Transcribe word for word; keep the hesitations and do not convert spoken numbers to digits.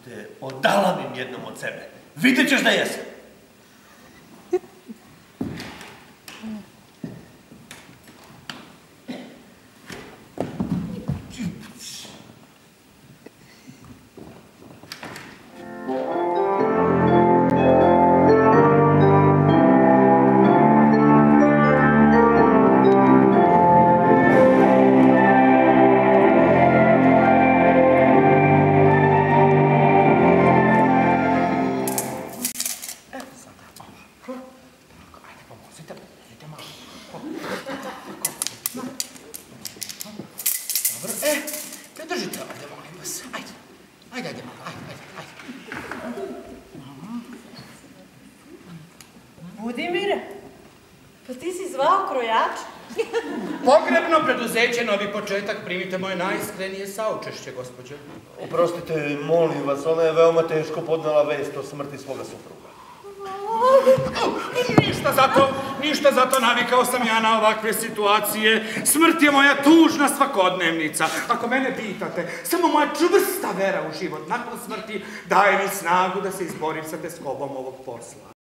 te odalamim jednom od sebe. Vidjet ćeš da jesam. Budimire, pa ti si zvao krojač? Pogrebno preduzeće, novi početak, primite moje najiskrenije saučešće, gospođo. Oprostite, molim vas, ona je veoma teško podnela vest o smrti svoga supruga. Ništa zato, ništa zato, navikao sam ja na ovakve situacije. Smrt je moja tužna svakodnevnica. Ako mene pitate, samo moja čvrsta vera u život nakon smrti daje mi snagu da se izborim sa teskobom ovog posla.